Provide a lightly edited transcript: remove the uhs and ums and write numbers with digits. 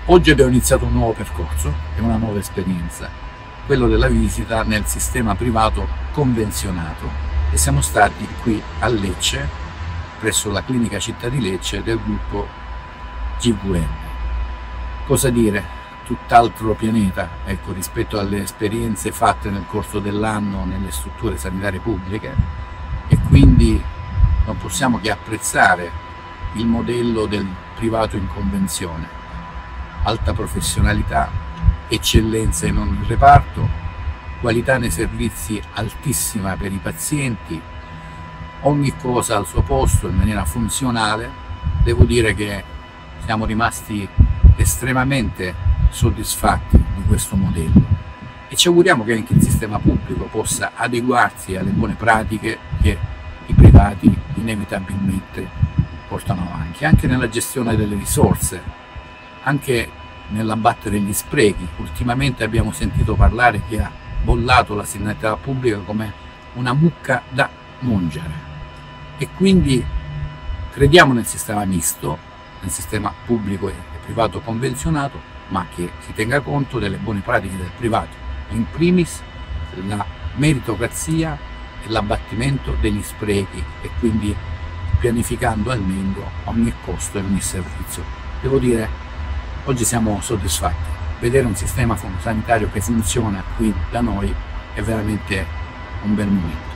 Oggi abbiamo iniziato un nuovo percorso e una nuova esperienza, quello della visita nel sistema privato convenzionato, e siamo stati qui a Lecce, presso la clinica città di Lecce del gruppo GVM. Cosa dire? Tutt'altro pianeta, ecco, rispetto alle esperienze fatte nel corso dell'anno nelle strutture sanitarie pubbliche, e quindi non possiamo che apprezzare il modello del privato in convenzione. Alta professionalità, eccellenza in ogni reparto, qualità nei servizi altissima per i pazienti, ogni cosa al suo posto in maniera funzionale. Devo dire che siamo rimasti estremamente soddisfatti di questo modello e ci auguriamo che anche il sistema pubblico possa adeguarsi alle buone pratiche che i privati inevitabilmente portano avanti, anche nella gestione delle risorse, anche nell'abbattere gli sprechi. Ultimamente abbiamo sentito parlare che ha bollato la sanità pubblica come una mucca da mungere, e quindi crediamo nel sistema misto, nel sistema pubblico e privato convenzionato, ma che si tenga conto delle buone pratiche del privato, in primis la meritocrazia e l'abbattimento degli sprechi, e quindi pianificando al meglio ogni costo e ogni servizio. Devo dire, oggi siamo soddisfatti. Vedere un sistema sanitario che funziona qui da noi è veramente un bel momento.